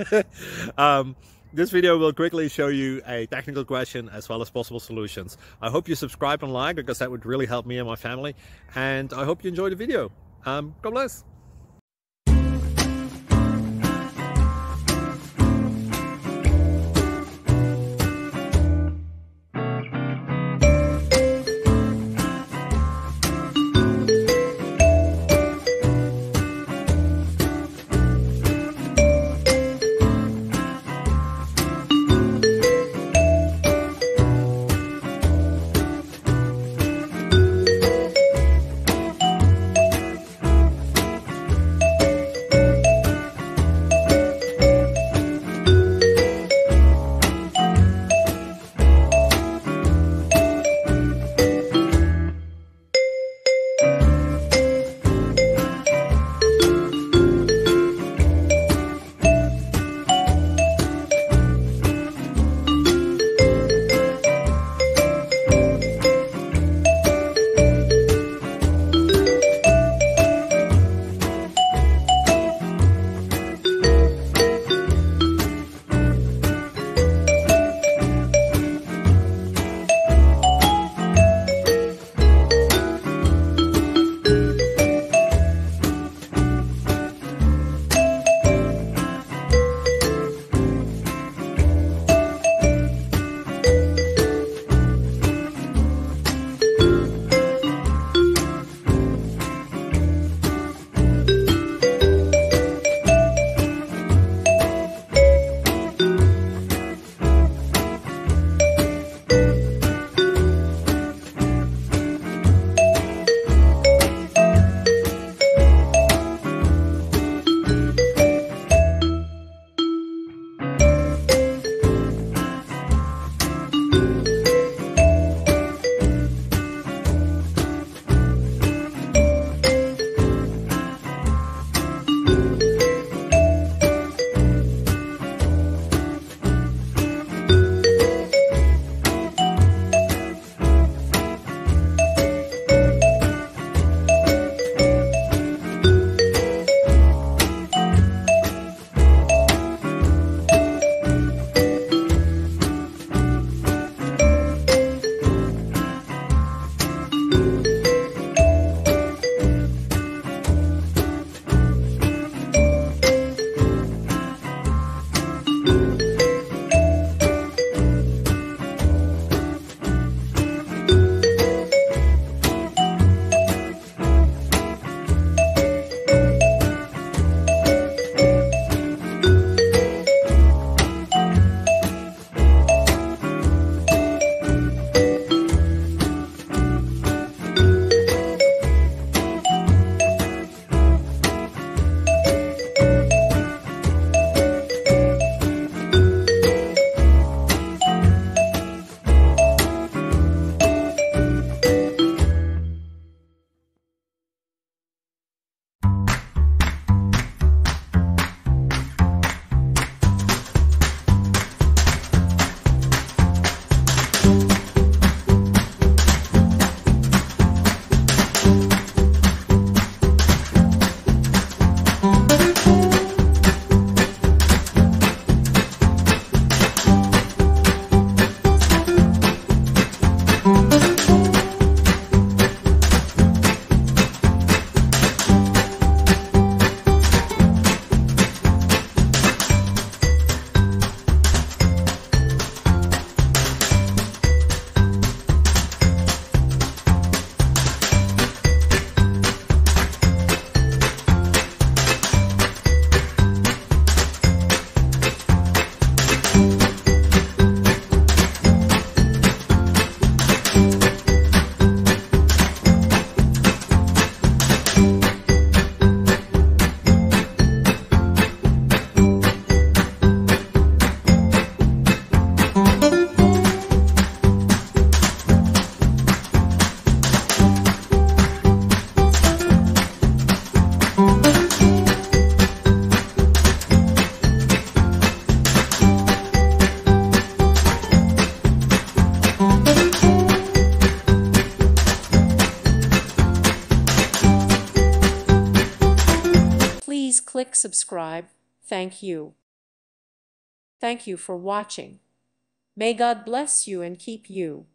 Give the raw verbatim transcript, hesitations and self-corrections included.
um, this video will quickly show you a technical question as well as possible solutions. I hope you subscribe and like, because that would really help me and my family. And I hope you enjoy the video. Um, God bless. Please click subscribe. Thank you. Thank you for watching. May God bless you and keep you.